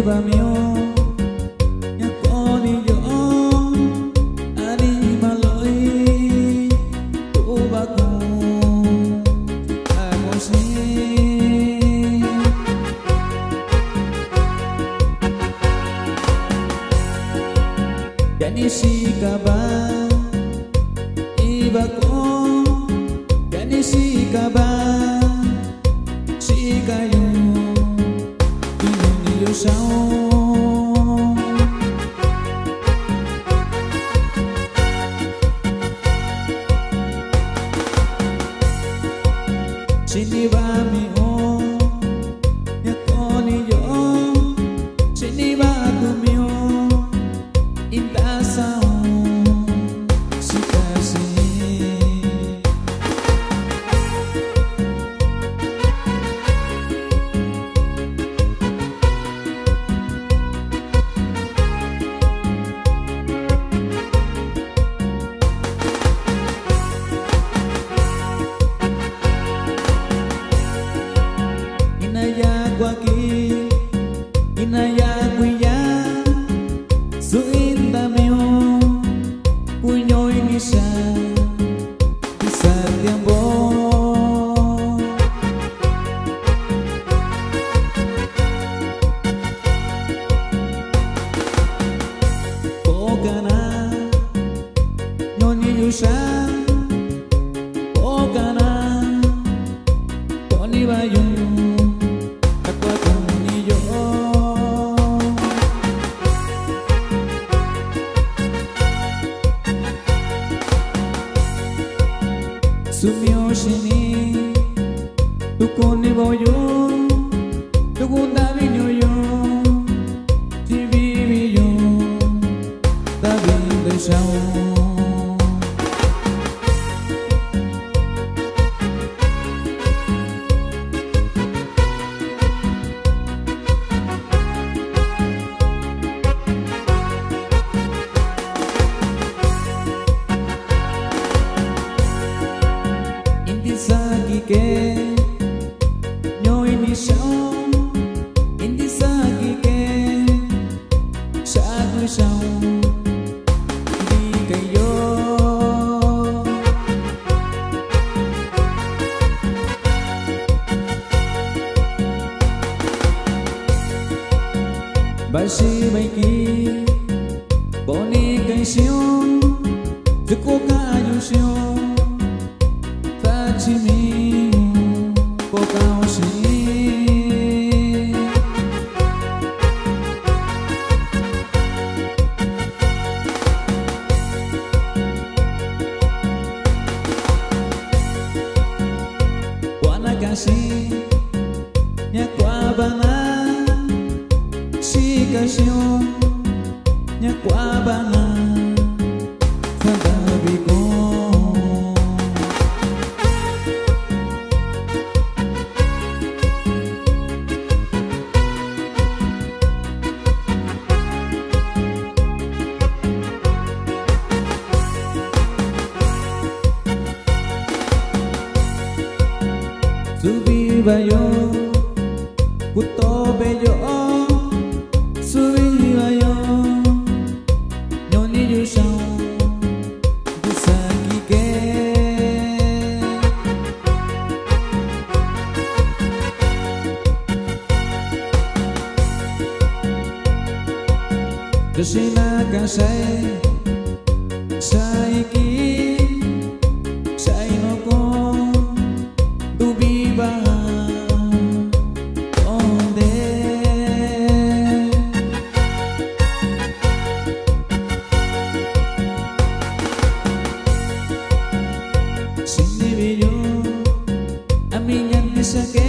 viva mio ya con yo anima loi tu ba con agosi yani si kaba iba con yani si kaba si kayo sini ba mi o ya con yo sini ba tu mi o inta sao si kasi aquí inayaguya su inda mio puño inisa bisa tiempo pokana nyoni yusa pokana poni bayu sumio shini tu koni boyo tu gunda vinyo yo ti vivi yo ta vinde shao sagi ke nyoi ni sao indi sagi ke satu sao di kayo basi baiki boni kai siu tuko kayu siu Chimi pokaoshi wanagashi nyakwabana shikashio nyakwabana fadabiko Subiba yo, kuto bello, subiba yo, nyoni yusao, busaki ke. Kushina kasai, saiki, sai no ko. Tu viva donde sin yo a mi ya me saqué